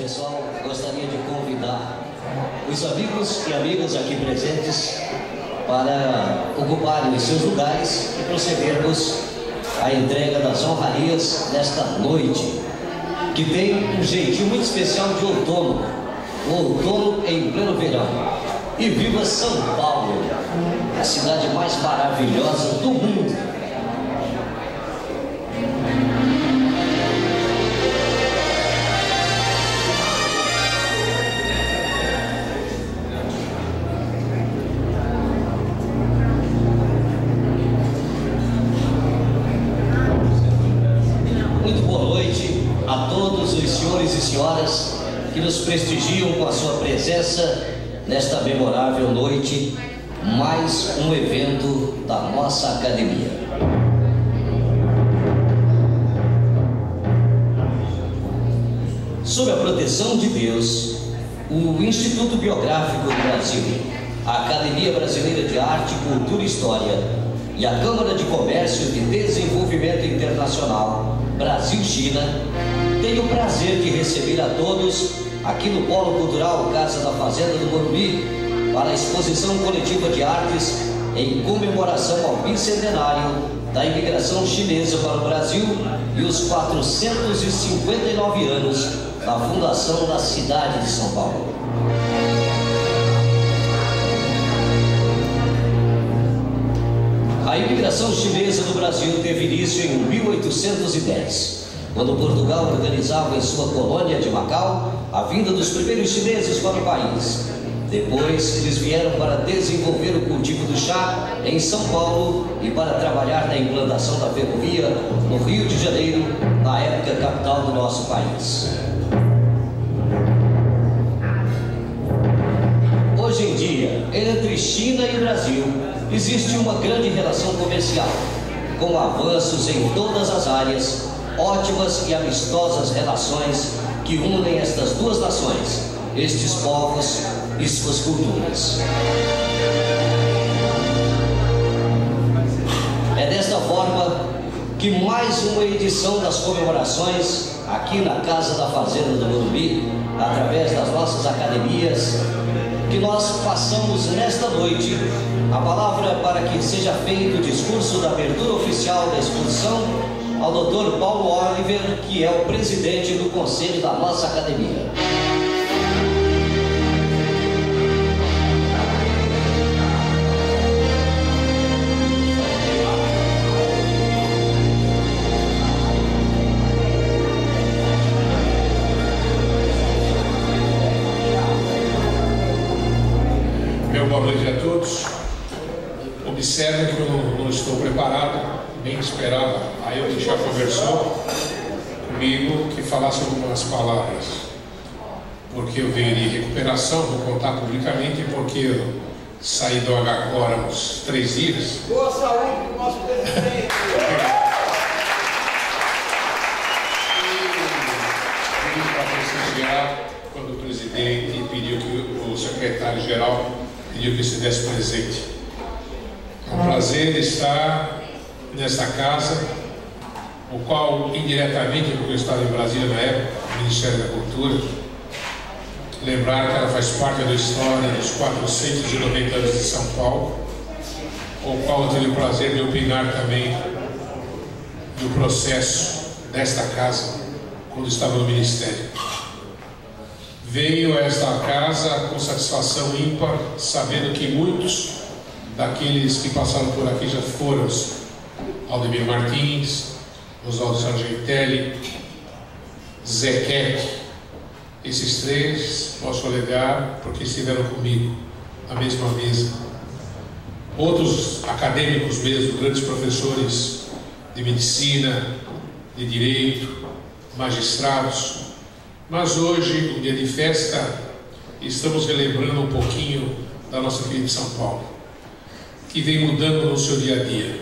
pessoal, gostaria de convidar os amigos e amigas aqui presentes para ocuparem os seus lugares e procedermos à entrega das honrarias nesta noite, que tem um jeitinho muito especial de outono, o outono em pleno verão. E viva São Paulo, a cidade mais maravilhosa do mundo! A todos os senhores e senhoras que nos prestigiam com a sua presença nesta memorável noite, mais um evento da nossa academia. Sob a proteção de Deus, o Instituto Biográfico do Brasil, a Academia Brasileira de Arte, Cultura e História e a Câmara de Comércio e Desenvolvimento Internacional Brasil-China tenho o prazer de receber a todos aqui no Polo Cultural Casa da Fazenda do Morumbi para a exposição coletiva de artes em comemoração ao bicentenário da imigração chinesa para o Brasil e os 459 anos da fundação da cidade de São Paulo. A imigração chinesa do Brasil teve início em 1810. Quando Portugal organizava em sua colônia de Macau a vinda dos primeiros chineses para o país. Depois, eles vieram para desenvolver o cultivo do chá em São Paulo e para trabalhar na implantação da ferrovia no Rio de Janeiro, na época capital do nosso país. Hoje em dia, entre China e Brasil, existe uma grande relação comercial, com avanços em todas as áreas, ótimas e amistosas relações que unem estas duas nações, estes povos e suas culturas. É desta forma que mais uma edição das comemorações aqui na Casa da Fazenda do Morumbi, através das nossas academias, que nós passamos nesta noite a palavra para que seja feito o discurso da abertura oficial da exposição ao Dr. Paulo Oliver, que é o presidente do conselho da nossa academia. Boa noite a todos. Observem que eu não estou preparado, nem esperava. Aí ele já conversou comigo que falasse algumas palavras, porque eu venho de recuperação, vou contar publicamente, porque eu saí do H-Cor há uns 3 dias. Boa saúde do nosso presidente! Pedi para prestigiar quando o presidente pediu que o secretário-geral pediu que se desse presente. É um prazer estar nesta casa, o qual indiretamente, porque eu estava em Brasília na época, no Ministério da Cultura, lembrar que ela faz parte da história dos 490 anos de São Paulo, o qual eu tive o prazer de opinar também do processo desta casa quando estava no Ministério. Venho a esta casa com satisfação ímpar, sabendo que muitos daqueles que passaram por aqui já foram Aldemir Martins, Oswaldo Sargentelli, Zé Keck. Esses 3 posso alegar porque estiveram comigo na mesma mesa. Outros acadêmicos mesmo, grandes professores de medicina, de direito, magistrados. Mas hoje, um dia de festa, estamos relembrando um pouquinho da nossa querida São Paulo, que vem mudando no seu dia a dia.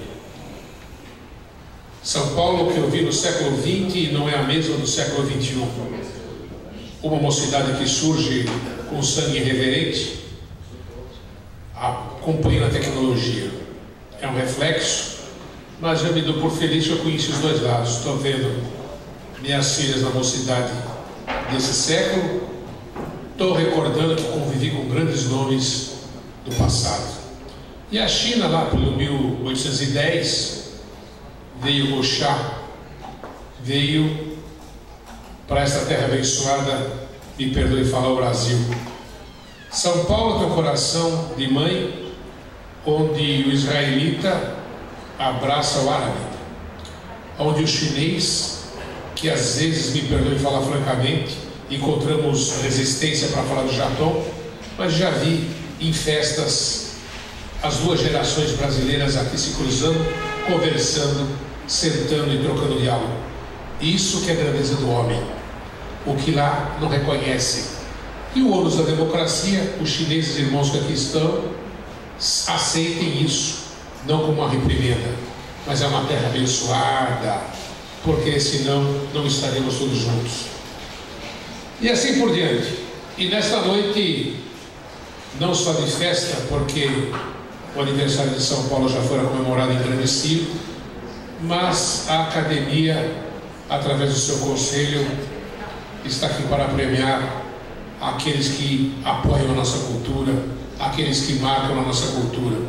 São Paulo que eu vi no século XX não é a mesma do século XXI. Uma mocidade que surge com sangue irreverente, acompanhando a tecnologia. É um reflexo, mas eu me dou por feliz que eu conheci os dois lados. Estou vendo minhas filhas na mocidade desse século, estou recordando que convivi com grandes nomes do passado. E a China, lá pelo 1810, veio Goxá, veio para esta terra abençoada, me perdoe falar, o Brasil. São Paulo tem um coração de mãe, onde o israelita abraça o árabe, onde o chinês, que às vezes, me perdoe falar francamente, encontramos resistência para falar do Japão, mas já vi em festas as duas gerações brasileiras aqui se cruzando, conversando, sentando e trocando diálogo. Isso que é a grandeza do homem, o que lá não reconhece. E o ônus da democracia, os chineses irmãos que aqui estão, aceitem isso, não como uma reprimenda, mas é uma terra abençoada, porque senão não estaremos todos juntos. E assim por diante. E nesta noite, não só de festa, porque o aniversário de São Paulo já foi comemorado em grande estilo, mas a academia, através do seu conselho, está aqui para premiar aqueles que apoiam a nossa cultura, aqueles que marcam a nossa cultura.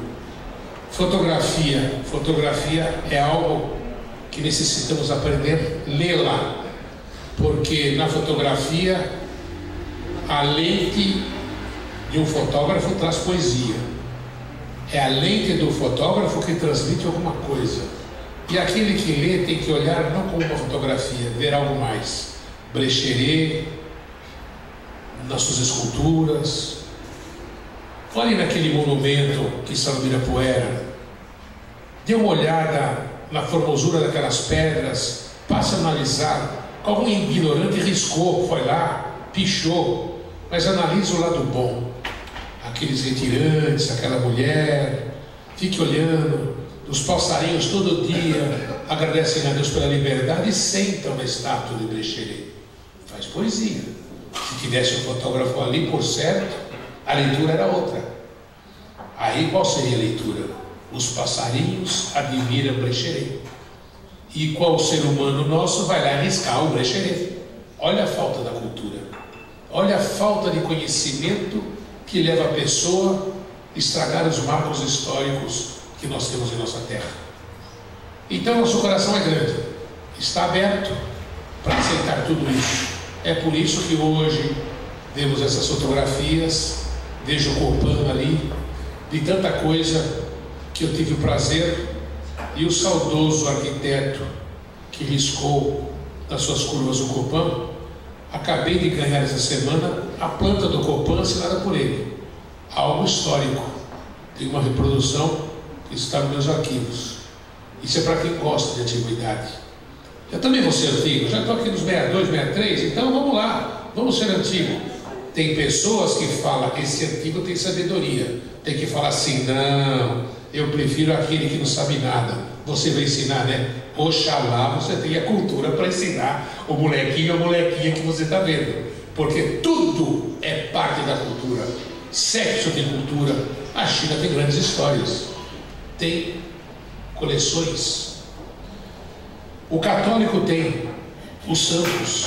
Fotografia é algo que necessitamos aprender, lê-la, porque na fotografia a lente de um fotógrafo traz poesia, é a lente do fotógrafo que transmite alguma coisa, e aquele que lê tem que olhar não como uma fotografia, ver algo mais. Brecheret, nas suas esculturas, olhe naquele monumento que está no Ibirapuera, dê uma olhada na formosura daquelas pedras, passe a analisar. Algum ignorante riscou, foi lá, pichou, mas analise o lado bom. Aqueles retirantes, aquela mulher, fique olhando, os passarinhos todo dia agradecem a Deus pela liberdade e sentam na estátua de Brecheret. Faz poesia. Se tivesse um fotógrafo ali, por certo, a leitura era outra. Aí qual seria a leitura? Os passarinhos admiram Brecheret. E qual ser humano nosso vai lá arriscar o Brecheret? Olha a falta da cultura, olha a falta de conhecimento que leva a pessoa a estragar os marcos históricos que nós temos em nossa terra. Então nosso coração é grande, está aberto para aceitar tudo isso. É por isso que hoje vemos essas fotografias, vejo o Copan ali, de tanta coisa que eu tive o prazer. E o saudoso arquiteto que riscou nas suas curvas o Copan, acabei de ganhar essa semana a planta do Copan assinada por ele. Algo histórico. Tem uma reprodução que está nos meus arquivos. Isso é para quem gosta de antiguidade. Eu também vou ser antigo, já estou aqui nos 62, 63, então vamos lá, vamos ser antigo. Tem pessoas que falam que esse antigo tem sabedoria. Tem que falar assim, não, eu prefiro aquele que não sabe nada. Você vai ensinar, né? Oxalá você tenha cultura para ensinar o molequinho ou a molequinha que você está vendo. Porque tudo é parte da cultura. Sexo tem cultura. A China tem grandes histórias. Tem coleções. O católico tem os santos.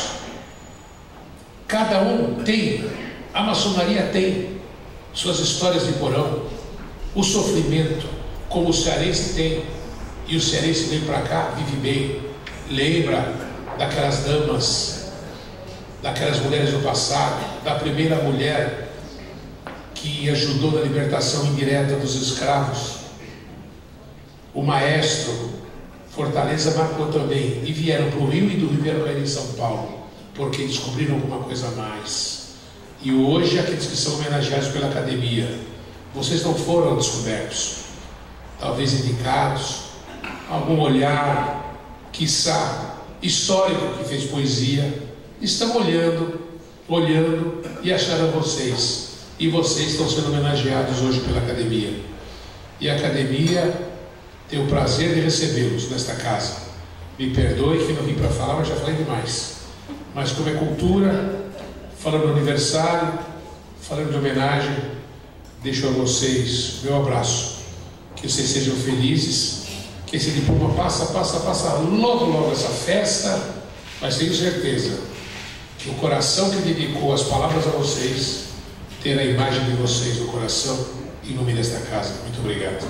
Cada um tem. A maçonaria tem suas histórias de porão. O sofrimento, como o cearense tem. E o cearense vem para cá, vive bem. Lembra daquelas damas, daquelas mulheres do passado, da primeira mulher que ajudou na libertação indireta dos escravos. O maestro, Fortaleza marcou também. E vieram para o Rio e do Rio vieram cair em São Paulo, porque descobriram alguma coisa a mais. E hoje aqueles que são homenageados pela academia, vocês não foram descobertos, talvez indicados, algum olhar, quiçá, histórico que fez poesia, estão olhando e acharam vocês. E vocês estão sendo homenageados hoje pela academia. E a academia tem o prazer de recebê-los nesta casa. Me perdoe que não vim para falar, mas já falei demais. Mas como é cultura, falando do aniversário, falando de homenagem, deixo a vocês meu abraço. Que vocês sejam felizes. Que esse diploma passa logo essa festa, mas tenho certeza que o coração que dedicou as palavras a vocês ter a imagem de vocês no coração ilumine esta casa. Muito obrigado.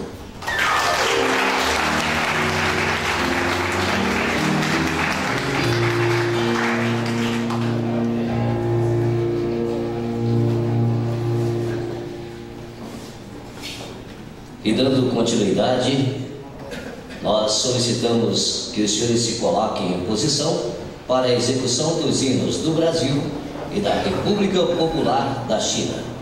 E dando continuidade, nós solicitamos que os senhores se coloquem em posição para a execução dos hinos do Brasil e da República Popular da China.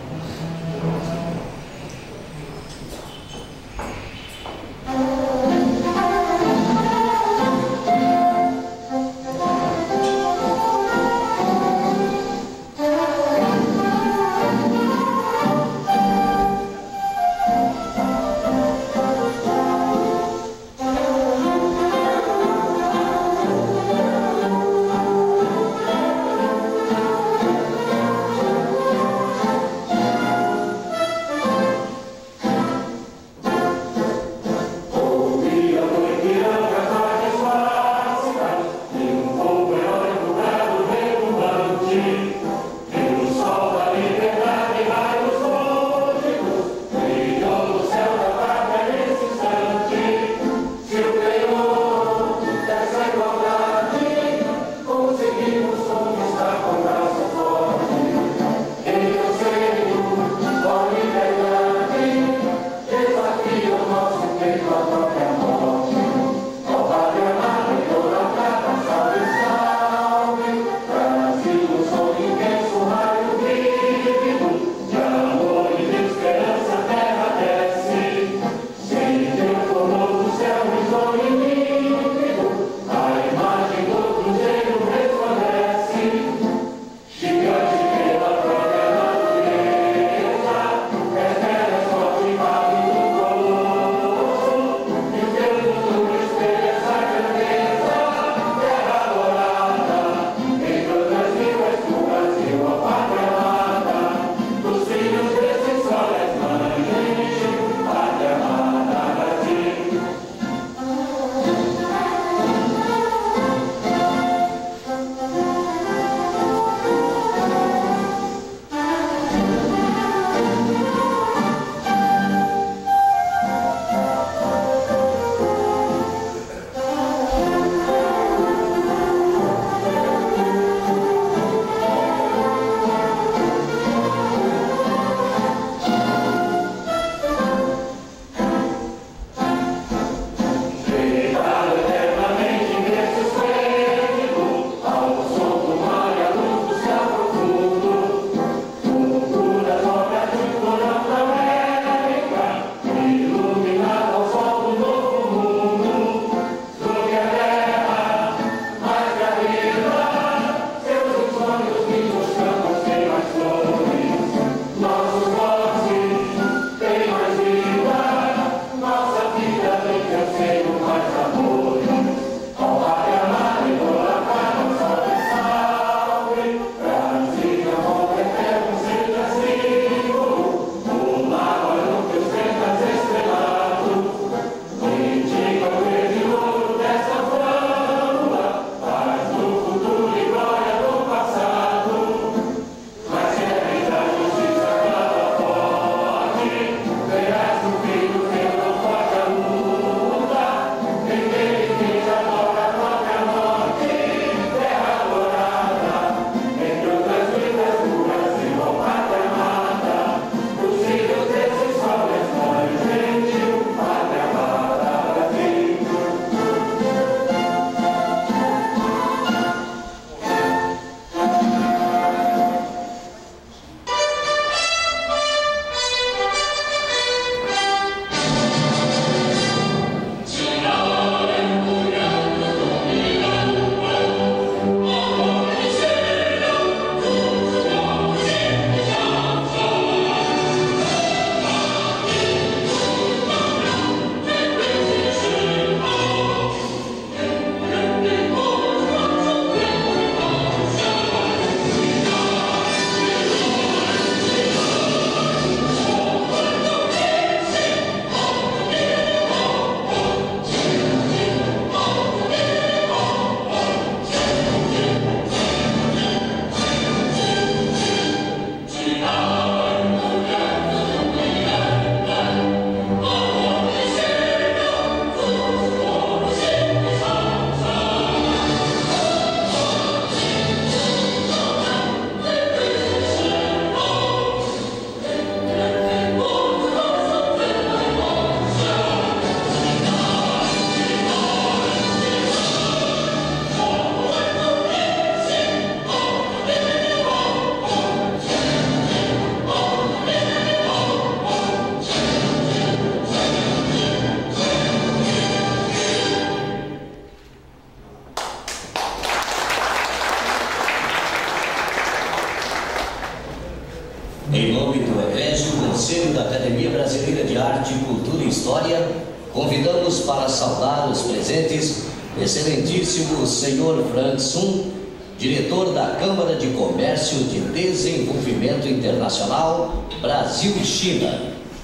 Conselho da Academia Brasileira de Arte, Cultura e História, convidamos para saudar os presentes o excelentíssimo senhor Frank Sun, diretor da Câmara de Comércio de Desenvolvimento Internacional, Brasil e China.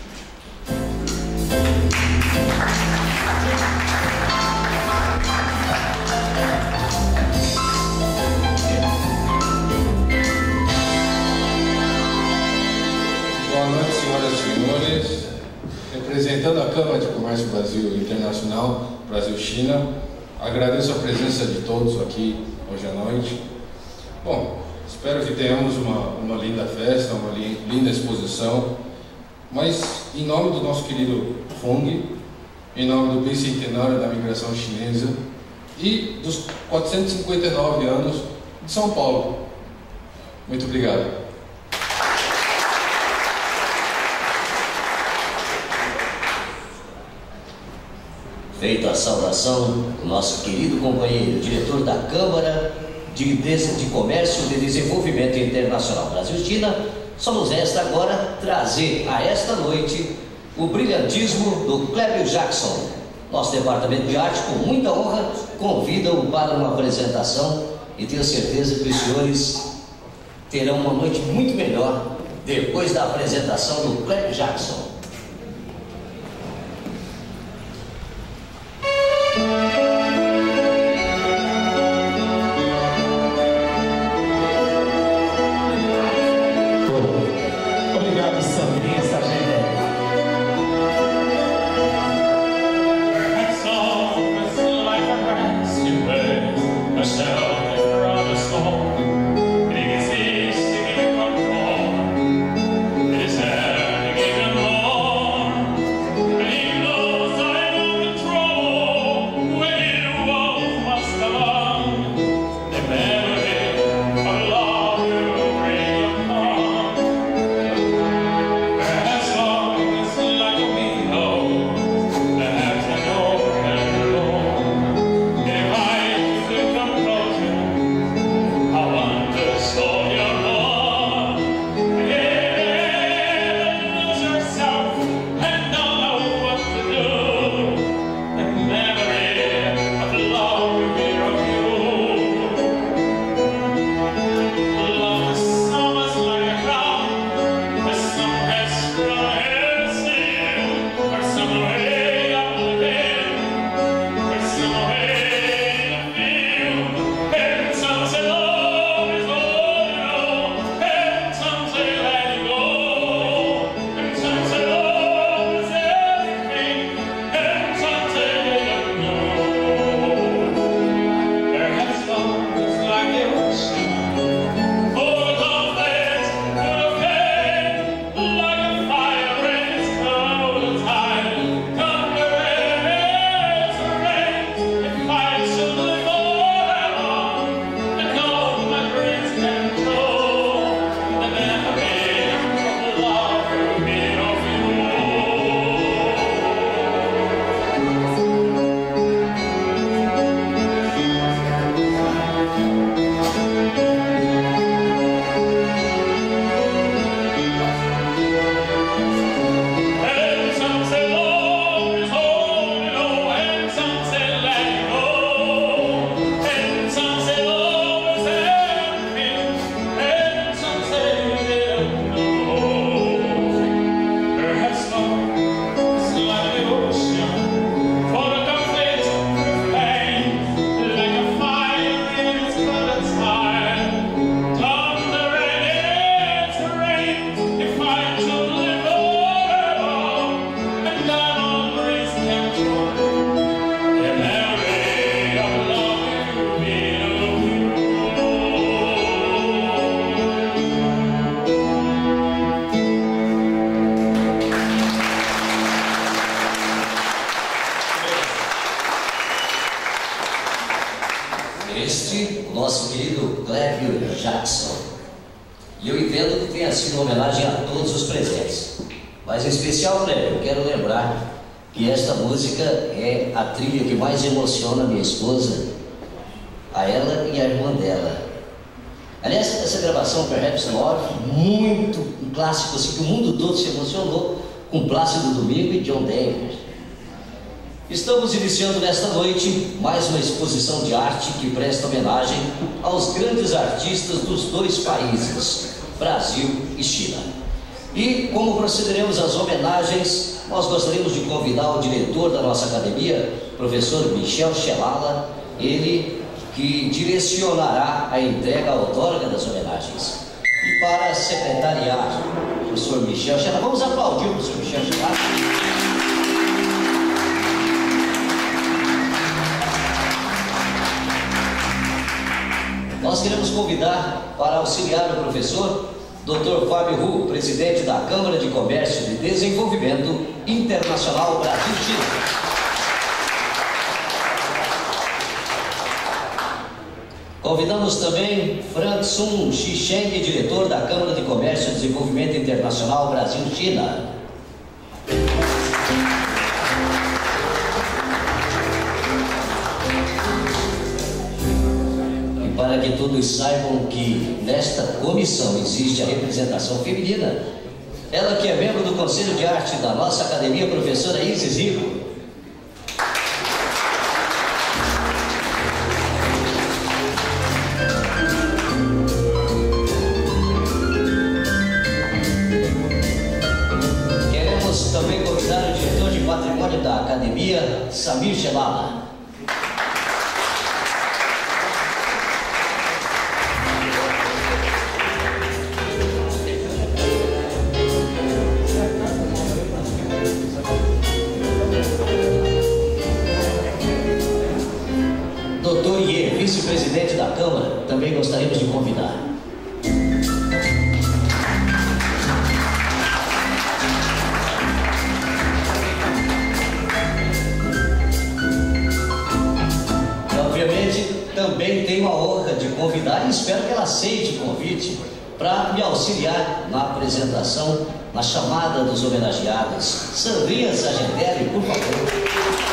Boa noite, senhoras e senhores. Representando a Câmara de Comércio Brasil Internacional, Brasil-China, agradeço a presença de todos aqui hoje à noite. Bom, espero que tenhamos uma linda festa, uma linda exposição, mas em nome do nosso querido Fung, em nome do bicentenário da migração chinesa e dos 459 anos de São Paulo. Muito obrigado. Feita a saudação, o nosso querido companheiro, diretor da Câmara de Comércio e Desenvolvimento Internacional Brasil-China, só nos resta agora trazer a esta noite o brilhantismo do Clébio Jackson. Nosso departamento de arte, com muita honra, convida-o para uma apresentação e tenho certeza que os senhores terão uma noite muito melhor depois da apresentação do Clébio Jackson. Jackson. E eu entendo que tenha sido uma homenagem a todos os presentes. Mas em especial, Clébio, eu quero lembrar que esta música é a trilha que mais emociona a minha esposa, a ela e a irmã dela. Aliás, essa gravação, Perhaps Love, muito um clássico assim, que o mundo todo se emocionou, com Plácido Domingo e John Denver. Estamos iniciando nesta noite mais uma exposição de arte que presta homenagem aos grandes artistas dos dois países, Brasil e China. E como procederemos às homenagens, nós gostaríamos de convidar o diretor da nossa academia, professor Michel Chelala, ele que direcionará a entrega, a outorga das homenagens. E para secretariar, o professor Michel Chelala, vamos aplaudir o professor Michel Chelala. Nós queremos convidar para auxiliar o professor Dr. Fábio Hu, presidente da Câmara de Comércio e Desenvolvimento Internacional Brasil-China. Convidamos também Frank Sun Xisheng, diretor da Câmara de Comércio e Desenvolvimento Internacional Brasil-China. Para que todos saibam que nesta comissão existe a representação feminina, ela que é membro do Conselho de Arte da nossa academia, professora Isis Rico. Queremos também convidar o diretor de patrimônio da academia, Samir Chelala. Vice-presidente da Câmara, também gostaríamos de convidar. E, obviamente, também tenho a honra de convidar, e espero que ela aceite o convite, para me auxiliar na apresentação, na chamada dos homenageados. Sandrinha Sargentelli, por favor.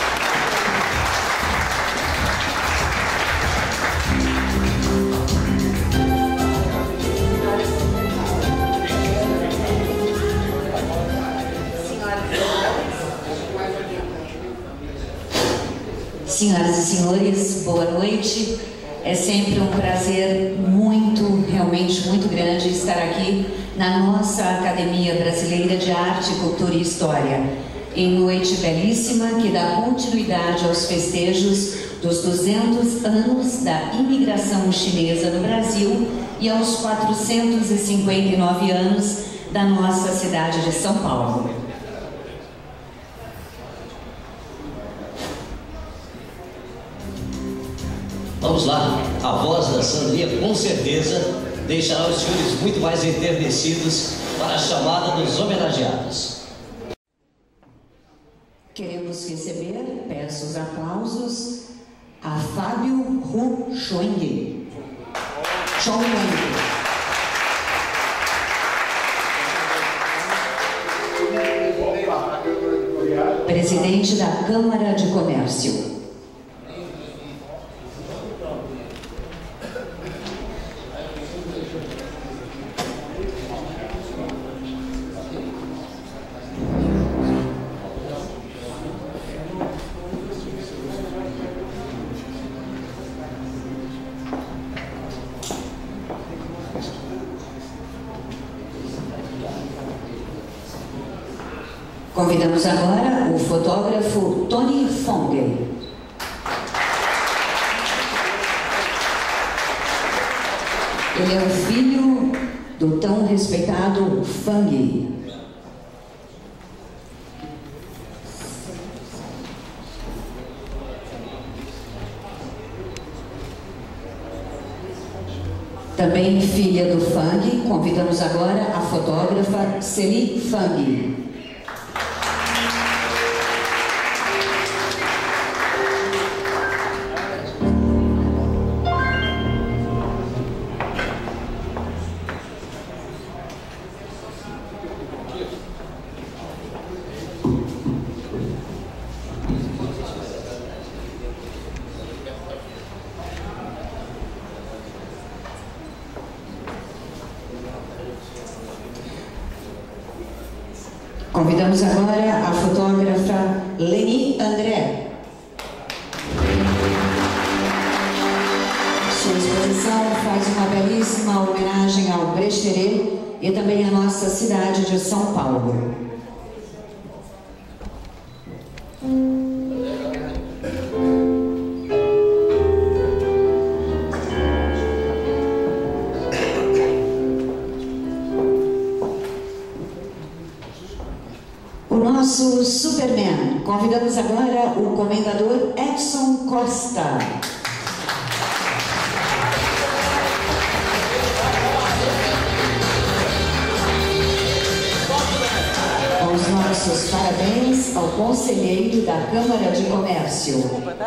Senhoras e senhores, boa noite. É sempre um prazer realmente muito grande estar aqui na nossa Academia Brasileira de Arte, Cultura e História, em noite belíssima que dá continuidade aos festejos dos 200 anos da imigração chinesa no Brasil e aos 459 anos da nossa cidade de São Paulo. Vamos lá, a voz da Sandrinha com certeza deixará os senhores muito mais enternecidos para a chamada dos homenageados. Queremos receber, peço os aplausos, a Fábio Hu Xuanyi. Presidente da Câmara de Comércio. Convidamos agora o fotógrafo Tony Fong. Ele é o filho do tão respeitado Fang. Também filha do Fang, convidamos agora a fotógrafa Celi Fang. Convidamos agora a fotógrafa Leni André. Sua exposição faz uma belíssima homenagem ao Brecheret e também à nossa cidade de São Paulo. O nosso Superman. Convidamos agora o comendador Edson Costa. Os nossos parabéns ao conselheiro da Câmara de Comércio.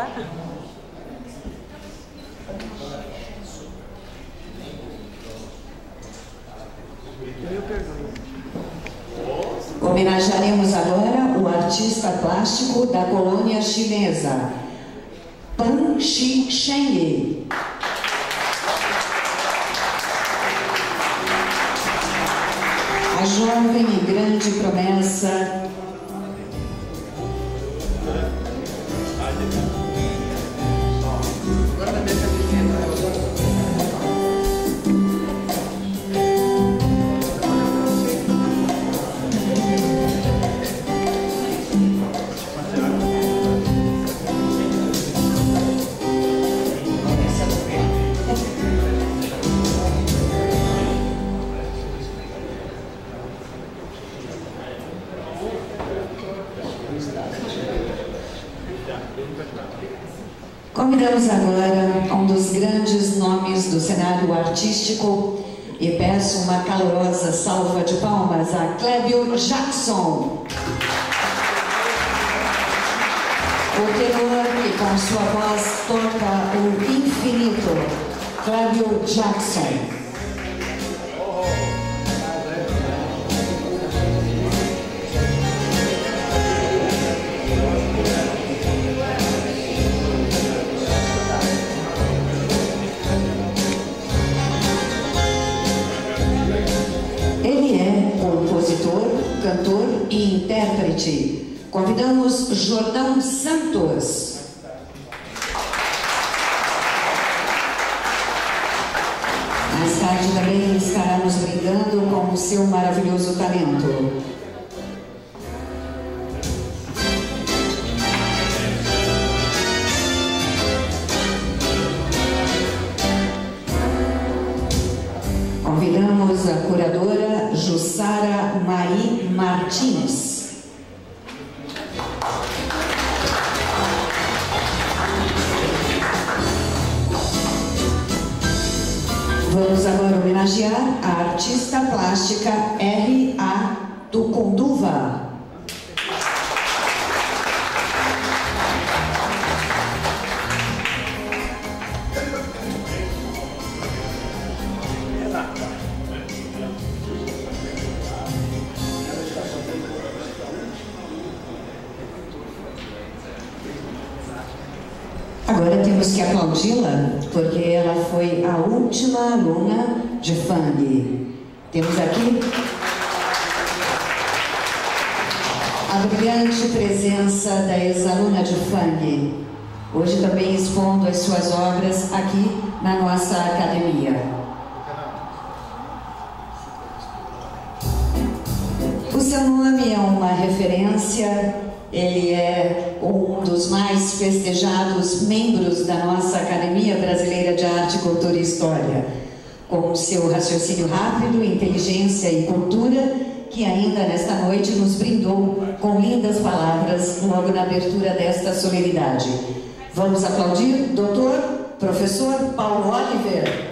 Homenagearemos agora o artista plástico da colônia chinesa, Pan Xi-Sheng. A jovem e grande promessa Convidamos agora um dos grandes nomes do cenário artístico e peço uma calorosa salva de palmas a Clébio Jackson, o tenor que com sua voz toca o infinito, Clébio Jackson. Cantor e intérprete. Convidamos Jordão Santos. Mais tarde também estará nos brindando com o seu maravilhoso talento. Convidamos a curadora Jussara Mari Martins. Vamos agora homenagear a artista plástica R.A. Tucunduva. Agora temos que aplaudi-la, porque ela foi a última aluna de Fang. Temos aqui a brilhante presença da ex-aluna de Fang, hoje também expondo as suas obras aqui na nossa academia. O seu nome é uma referência. Ele é um dos mais festejados membros da nossa Academia Brasileira de Arte, Cultura e História, com seu raciocínio rápido, inteligência e cultura, que ainda nesta noite nos brindou com lindas palavras logo na abertura desta solenidade. Vamos aplaudir Dr. Professor Paulo Oliver.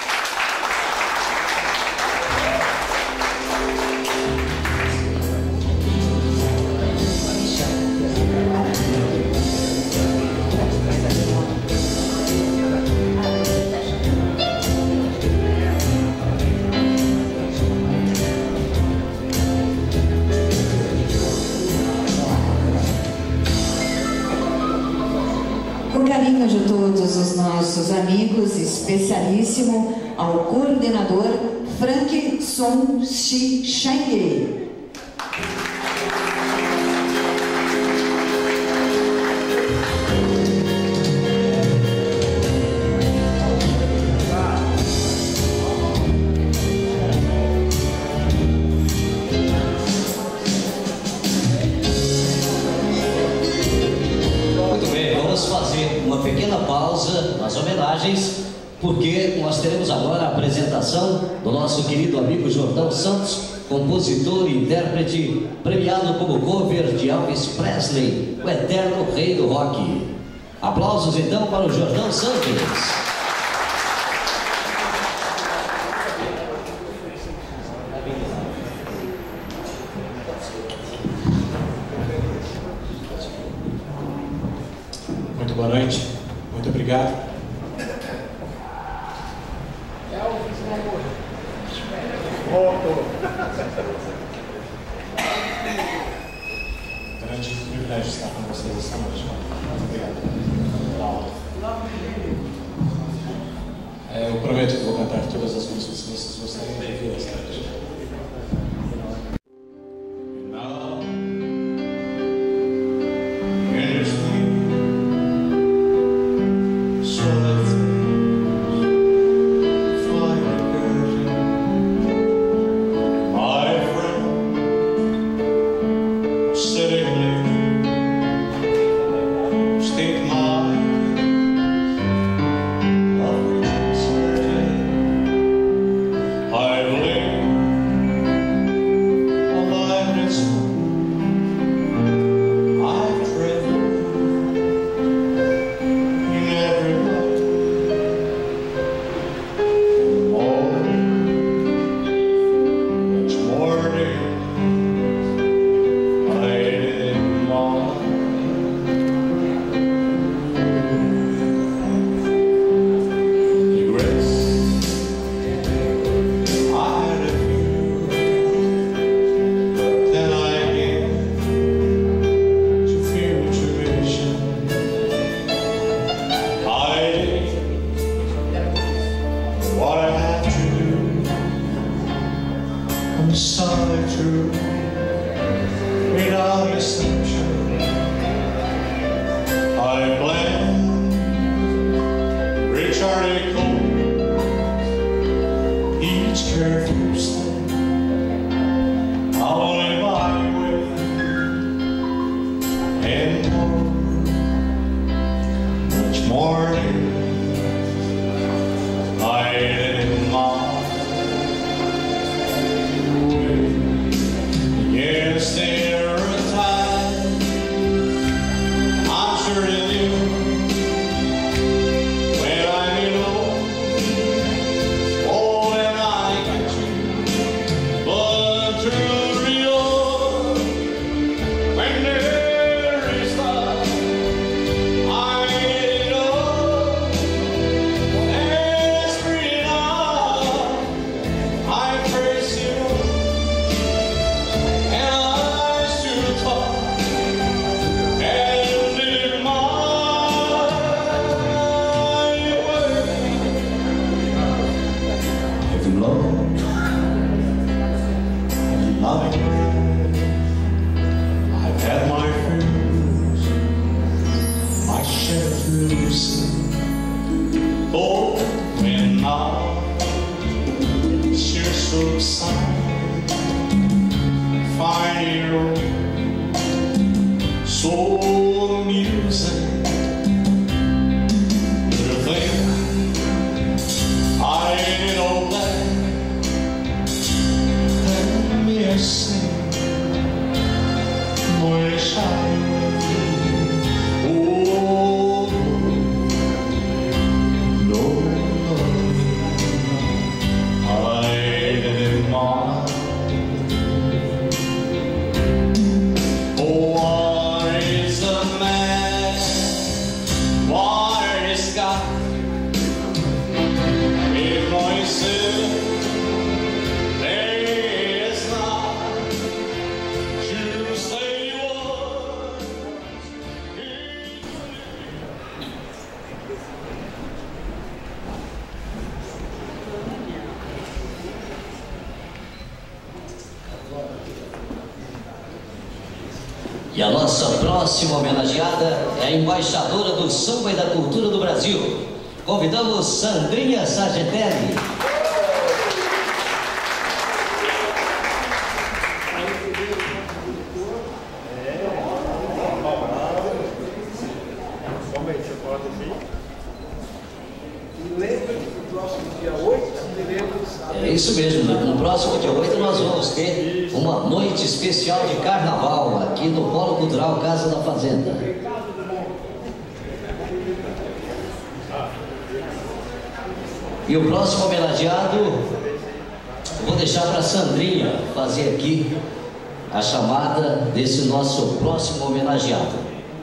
Carinho de todos os nossos amigos, especialíssimo ao coordenador Frank Sun Shi Sheng. nós teremos agora a apresentação do nosso querido amigo Jordão Santos, compositor e intérprete, premiado como cover de Elvis Presley, o eterno rei do rock. Aplausos então para o Jordão Santos. Muito boa noite, muito obrigado. Grande privilégio estar com vocês esta noite. Muito obrigado. Eu prometo que vou cantar todas as músicas que vocês gostariam de ouvir esta noite. E a nossa próxima homenageada é a embaixadora do samba e da cultura do Brasil. Convidamos Sandrinha Sargentelli. Lembre-se do próximo dia É isso mesmo, no próximo dia 8 nós vamos ter uma noite especial de carnaval aqui no Polo Cultural Casa da Fazenda. E o próximo homenageado, vou deixar para a Sandrinha fazer aqui a chamada desse nosso próximo homenageado.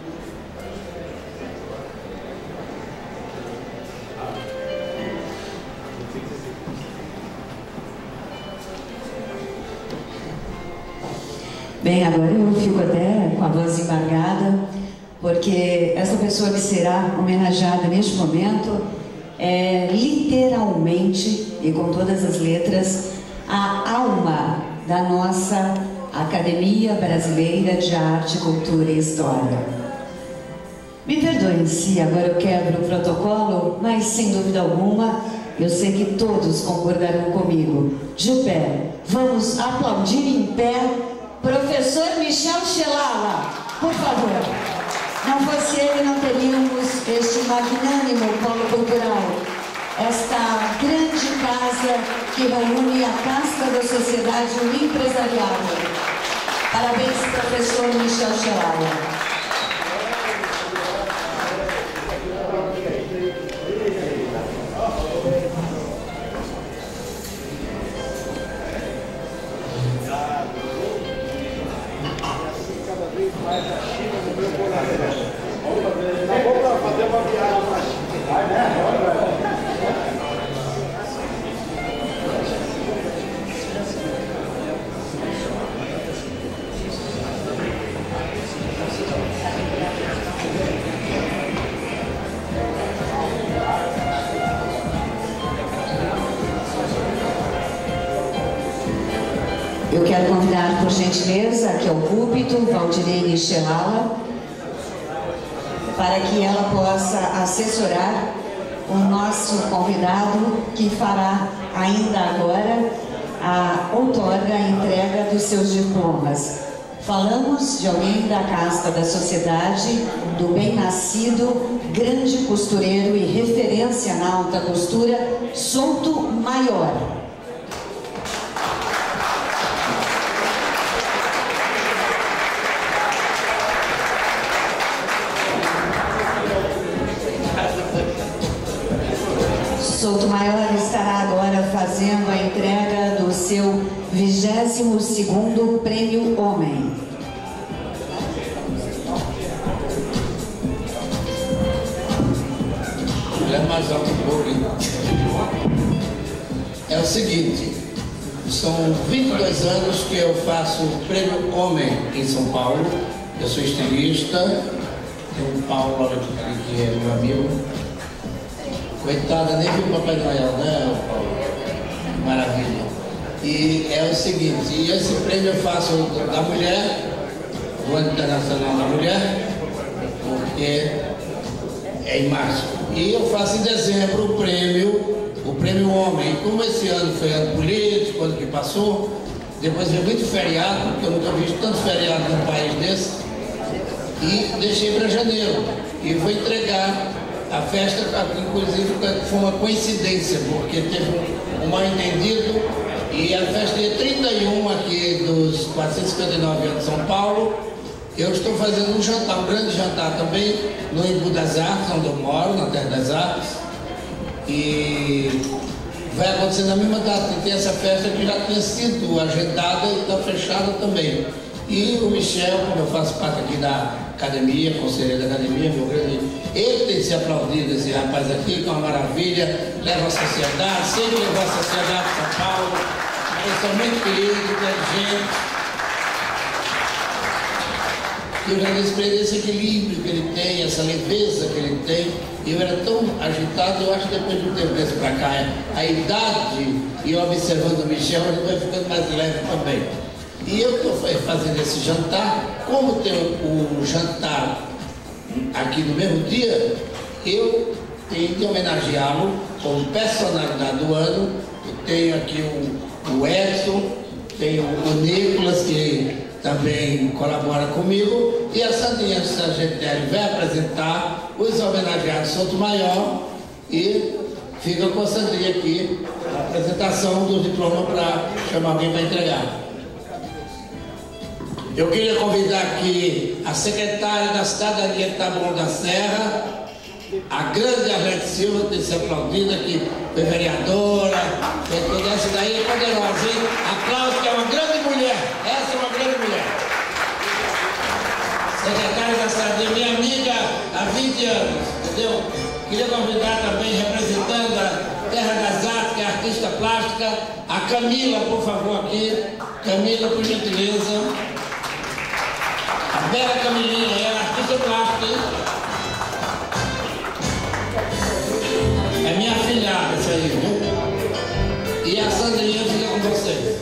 Bem, agora eu fico até com a voz embargada, porque essa pessoa que será homenageada neste momento é literalmente, e com todas as letras, a alma da nossa Academia Brasileira de Arte, Cultura e História. Me perdoem se agora eu quebro o protocolo, mas sem dúvida alguma, eu sei que todos concordarão comigo. De pé, vamos aplaudir em pé professor Michel Chelala, por favor. Não fosse ele, não teríamos este magnânimo polo cultural, esta grande casa que reúne a casta da sociedade e o empresariado. Parabéns, professor Michel Chelala. Eu quero convidar, por gentileza, aqui ao púlpito, Valdirene Chelala, para que ela possa assessorar o nosso convidado, que fará ainda agora a outorga, a entrega dos seus diplomas. Falamos de alguém da casta da sociedade, do bem-nascido, grande costureiro e referência na alta costura, Souto Maior. Souto Maior estará agora fazendo a entrega do seu 22º Prêmio Homem. Mais alto um pouco. É o seguinte, são 22 anos que eu faço o Prêmio Homem em São Paulo. Eu sou estilista, tem o Paulo que é meu amigo. Coitada, nem viu o Papai Noel, né, Paulo? Maravilha. E é o seguinte, e esse prêmio eu faço da mulher, do Ano Internacional da Mulher, porque é em março. E eu faço em dezembro o prêmio Homem. E como esse ano foi ano político, ano que passou, depois veio muito feriado, porque eu nunca vi tanto feriado num país desse, e deixei para janeiro. E vou entregar a festa, inclusive foi uma coincidência, porque teve um mal-entendido, e a festa dia 31 aqui dos 459 anos de São Paulo. Eu estou fazendo um jantar, um grande jantar também, no Embu das Artes, onde eu moro, na Terra das Artes. E vai acontecer na mesma data, que tem essa festa que já tinha sido agendada e está fechada também. E o Michel, como eu faço parte aqui da academia, conselheiro da academia, meu grande, ele tem que ser aplaudido, esse rapaz aqui, que é uma maravilha, leva a sociedade, sempre levou a sociedade de São Paulo, eles são muito queridos, inteligentes. E eu agradeço para ele esse equilíbrio que ele tem, essa leveza que ele tem. E eu era tão agitado, eu acho que depois de um tempo desse para cá, a idade e eu observando o Michel, ele vai ficando mais leve também. E eu estou fazendo esse jantar, como tem o jantar aqui no mesmo dia, eu tenho de homenageá-lo como personalidade do ano. Eu tenho aqui o Edson, tenho o Nicolas, que também colabora comigo, e a Sandrinha Sargentelli vai apresentar os homenageados Souto Maior, e fica com a Sandrinha aqui, a apresentação do diploma para chamar alguém para entregar. Eu queria convidar aqui a secretária da Cidadania de Taboão da Serra, a grande Arlete Silva, tem que ser aplaudida, que foi vereadora, fez toda essa daí, é poderosa, hein? Aplausos, que é uma grande mulher, essa é uma grande mulher. Secretária da Cidadania, minha amiga há 20 anos, entendeu? Queria convidar também, representando a Terra das Artes, que é artista plástica, a Camila, por favor, aqui. Camila, por gentileza. A bela Camilinha, ela é artista plástica, hein? É minha filhada, isso aí, viu? E a Sandrinha fica com vocês.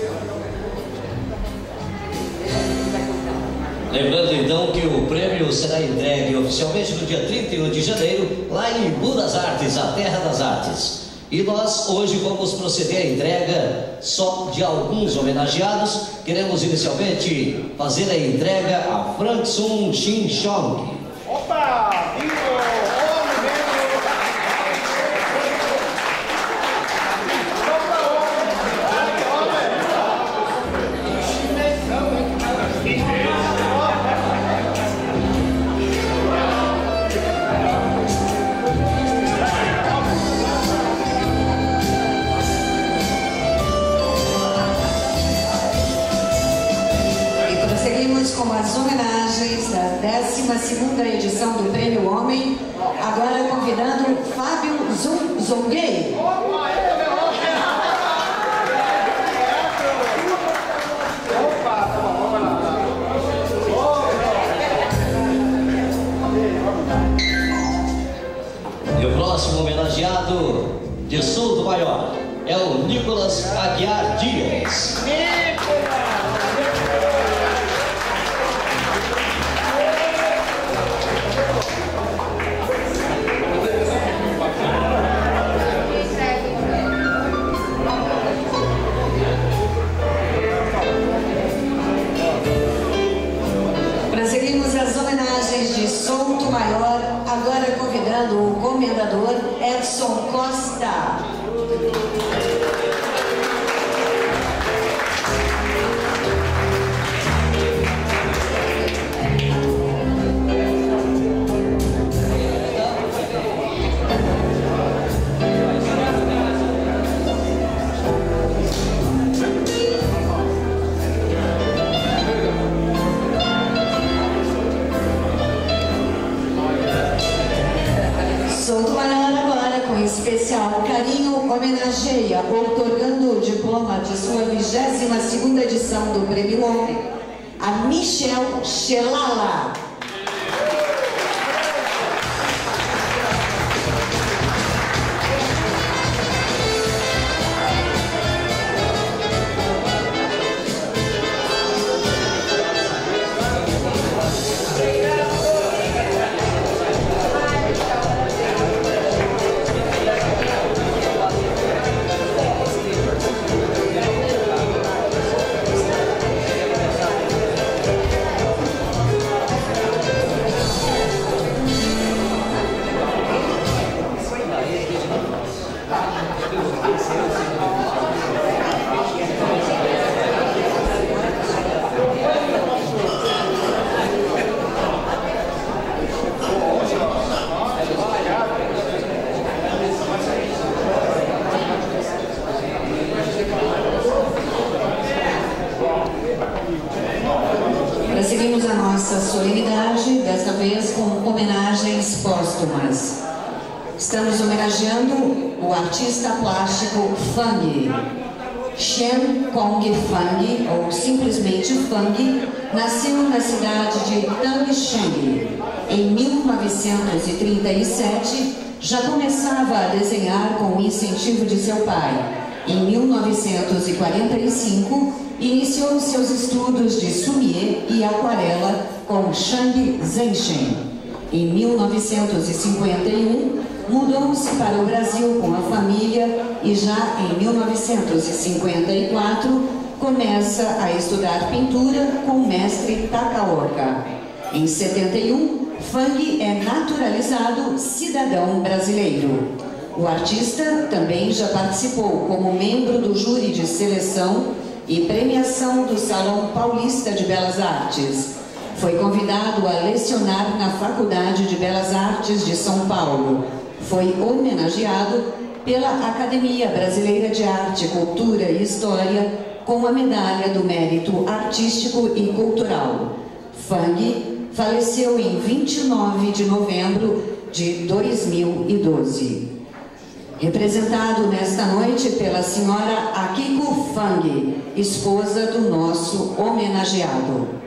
Lembrando então que o prêmio será entregue oficialmente no dia 31 de janeiro, lá em Embu das Artes, a Terra das Artes. E nós hoje vamos proceder à entrega só de alguns homenageados. Queremos inicialmente fazer a entrega a Frank Sun Shin Chong. Opa! Com as homenagens da 12ª edição do Prêmio Homem, agora convidando Fábio Zonguei. E o próximo homenageado de Souto Maior é o Nicolas Aguiar Dias. Prosseguimos as homenagens de Souto Maior, agora convidando o comendador Edson Costa. Souto Maior agora, com especial carinho, homenageia, outorgando o diploma de sua 22ª edição do Prêmio Homem, a Michel Xelala. Prosseguimos a nossa solenidade, desta vez com homenagens póstumas. Estamos homenageando o artista plástico Fang. Shen Kong Fang, ou simplesmente Fang, nasceu na cidade de Tangsheng. Em 1937, já começava a desenhar com o incentivo de seu pai. Em 1945, iniciou seus estudos de sumie e aquarela com Shang Zhenshen. Em 1951, mudou-se para o Brasil com a família e já em 1954 começa a estudar pintura com o mestre Takaoka. Em 71, Fang é naturalizado cidadão brasileiro. O artista também já participou como membro do júri de seleção e premiação do Salão Paulista de Belas Artes. Foi convidado a lecionar na Faculdade de Belas Artes de São Paulo. Foi homenageado pela Academia Brasileira de Arte, Cultura e História com a Medalha do Mérito Artístico e Cultural. Fang faleceu em 29 de novembro de 2012. Representado nesta noite pela senhora Akiko Fang, esposa do nosso homenageado.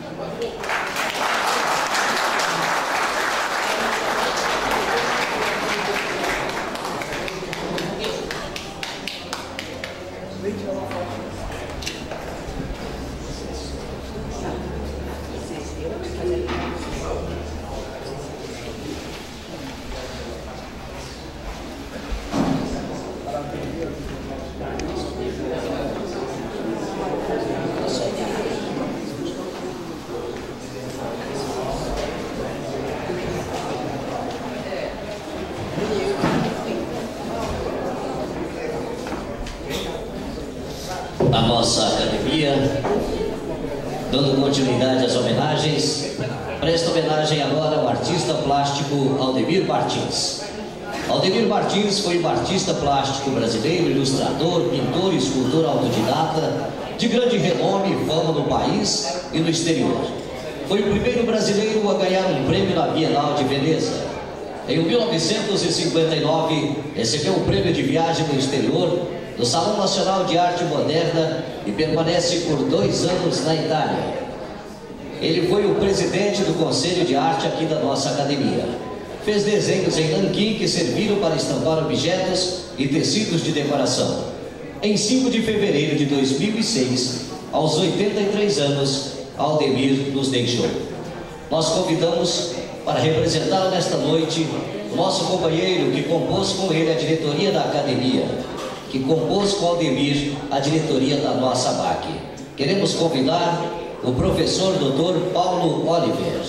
A nossa academia, dando continuidade às homenagens, presta homenagem agora ao artista plástico Aldemir Martins. Aldemir Martins foi um artista plástico brasileiro, ilustrador, pintor e escultor autodidata, de grande renome e fama no país e no exterior. Foi o primeiro brasileiro a ganhar um prêmio na Bienal de Veneza. Em 1959, recebeu o prêmio de viagem no exterior do Salão Nacional de Arte Moderna e permanece por 2 anos na Itália. Ele foi o presidente do Conselho de Arte aqui da nossa academia. Fez desenhos em nanquim que serviram para estampar objetos e tecidos de decoração. Em 5 de fevereiro de 2006, aos 83 anos, Aldemir nos deixou. Nós convidamos para representá-lo nesta noite o nosso companheiro que compôs com ele a diretoria da academia, que compôs com Aldemir a diretoria da nossa BAC. Queremos convidar o professor Dr. Paulo Oliver.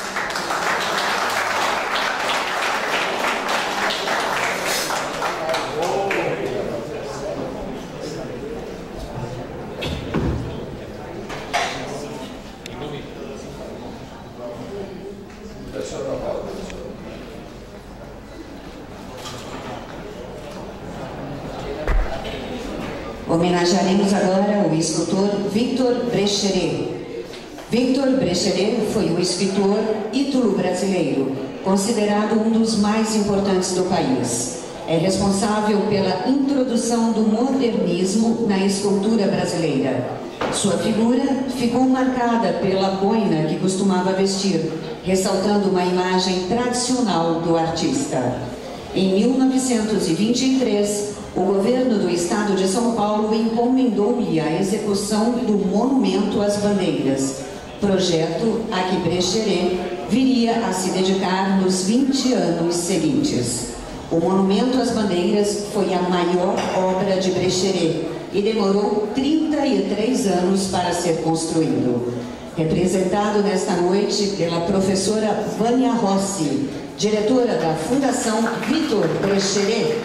Homenagearemos agora o escultor Victor Brecheret. Victor Brecheret foi um escritor ítalo-brasileiro, considerado um dos mais importantes do país. É responsável pela introdução do modernismo na escultura brasileira. Sua figura ficou marcada pela boina que costumava vestir, ressaltando uma imagem tradicional do artista. Em 1923, o governo do estado de São Paulo encomendou-lhe a execução do Monumento às Bandeiras, projeto a que Brecheret viria a se dedicar nos 20 anos seguintes. O Monumento às Bandeiras foi a maior obra de Brecheret e demorou 33 anos para ser construído. Representado nesta noite pela professora Vânia Rossi, diretora da Fundação Victor Brecheret.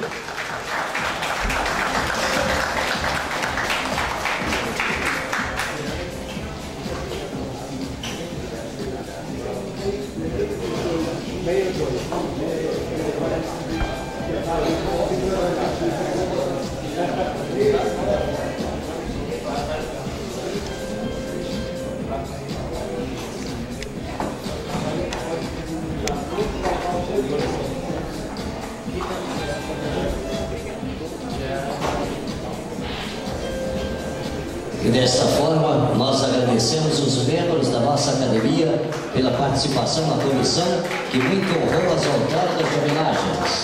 E desta forma, nós agradecemos os membros da nossa academia pela participação na comissão que muito honrou as outorgas de homenagens.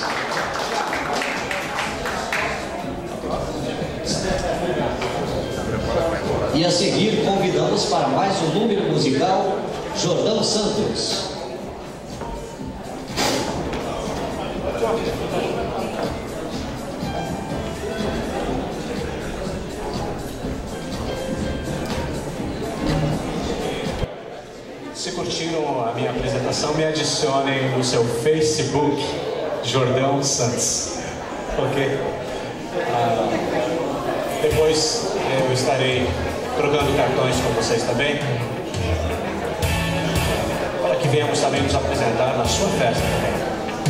E a seguir convidamos para mais um número musical Jordão Santos. Se curtiram a minha apresentação, me adicionem no seu Facebook, Jordão Santos. Ok. Depois eu estarei trocando cartões com vocês também, para que venhamos também nos apresentar na sua festa também.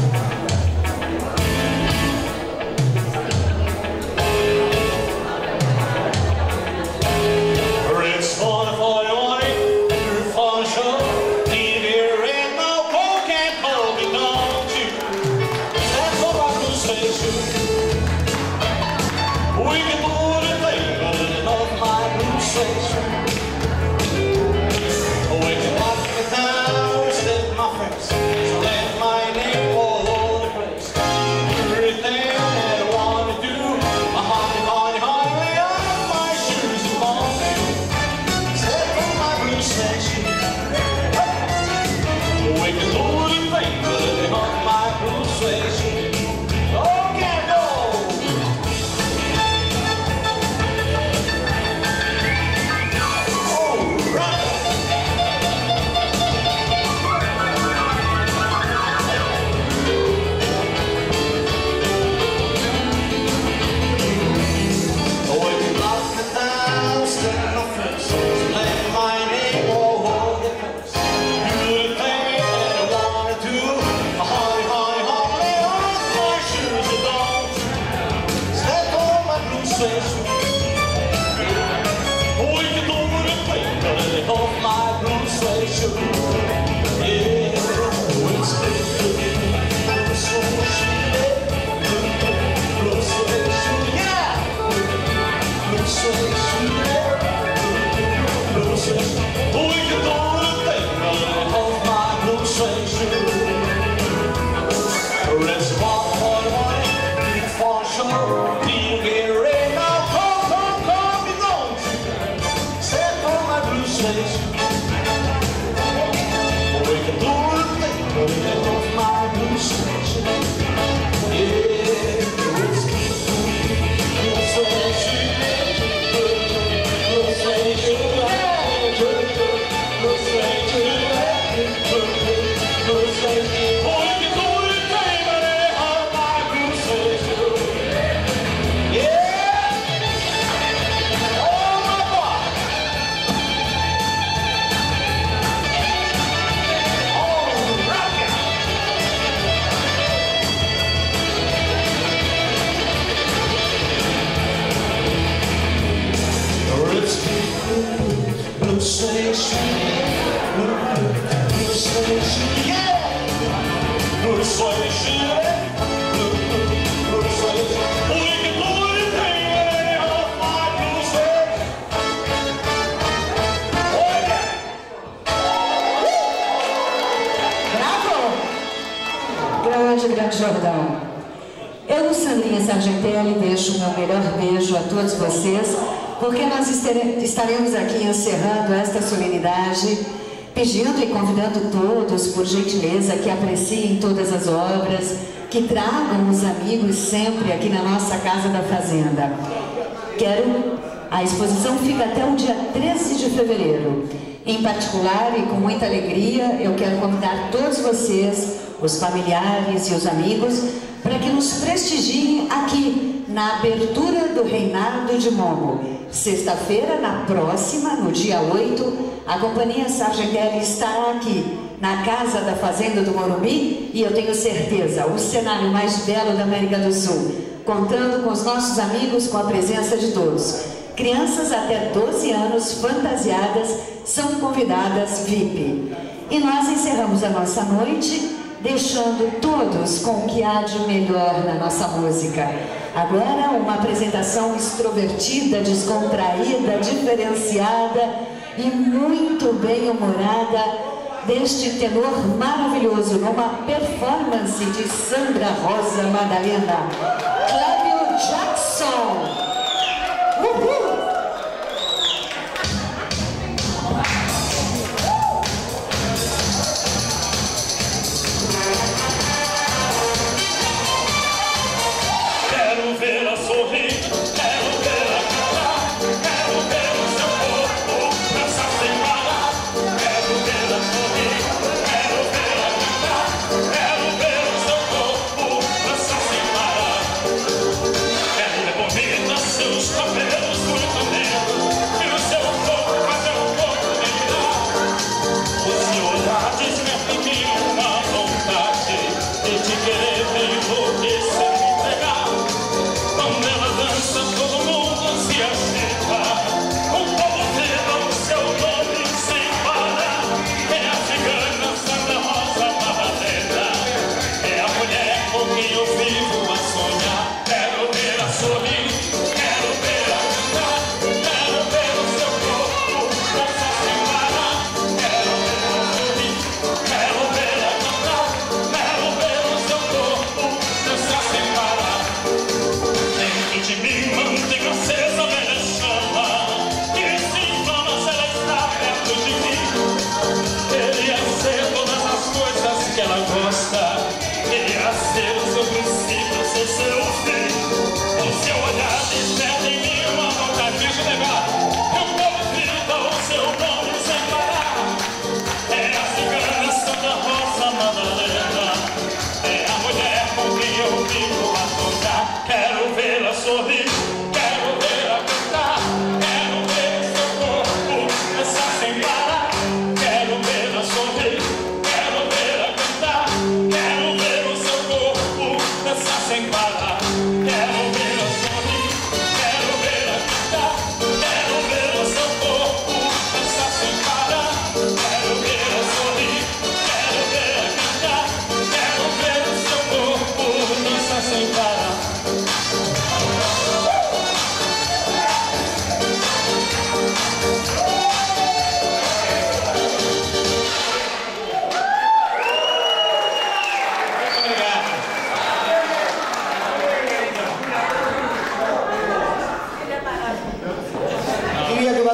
Grande Jordão. Eu, Sandrinha Sargentelli, deixo o meu melhor beijo a todos vocês, porque nós estaremos aqui encerrando esta solenidade, pedindo e convidando todos, por gentileza, que apreciem todas as obras, que tragam os amigos sempre aqui na nossa Casa da Fazenda. A exposição fica até o dia 13 de fevereiro. Em particular, e com muita alegria, eu quero convidar todos vocês, os familiares e os amigos, para que nos prestigiem aqui, na abertura do Reinado de Momo. Sexta-feira, na próxima, no dia 8, a Companhia Sargentelli estará aqui, na Casa da Fazenda do Morumbi, e eu tenho certeza, o cenário mais belo da América do Sul, contando com os nossos amigos, com a presença de todos. Crianças até 12 anos, fantasiadas, são convidadas VIP. E nós encerramos a nossa noite, deixando todos com o que há de melhor na nossa música. Agora, uma apresentação extrovertida, descontraída, diferenciada e muito bem-humorada deste tenor maravilhoso, numa performance de Sandra Rosa Madalena. Clébio Jackson. Uhul! Quero vê-la sorrir, quero vê-la cantar, quero ver o seu corpo dançar sem parar. Quero vê-la sorrir, quero vê-la cantar, quero ver o seu corpo dançar sem parar.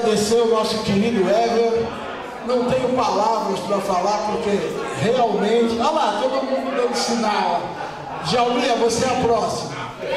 agradecer o nosso querido Ever. Não tenho palavras para falar, porque realmente... Olha lá, todo mundo dando sinal. Jalminha, você é a próxima.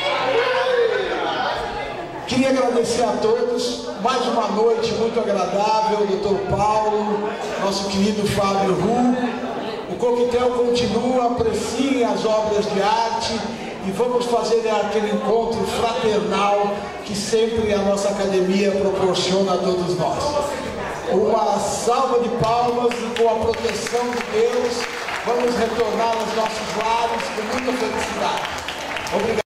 Queria agradecer a todos. Mais uma noite muito agradável. Dr. Paulo, nosso querido Fábio Ru. O coquetel continua, apreciem as obras de arte e vamos fazer aquele encontro fraternal que sempre a nossa academia proporciona a todos nós. Uma salva de palmas e com a proteção de Deus, vamos retornar aos nossos lares com muita felicidade. Obrigado.